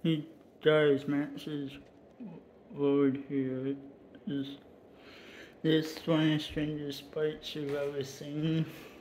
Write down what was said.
He does. Max's word here is this one of the strangest bites you've ever seen.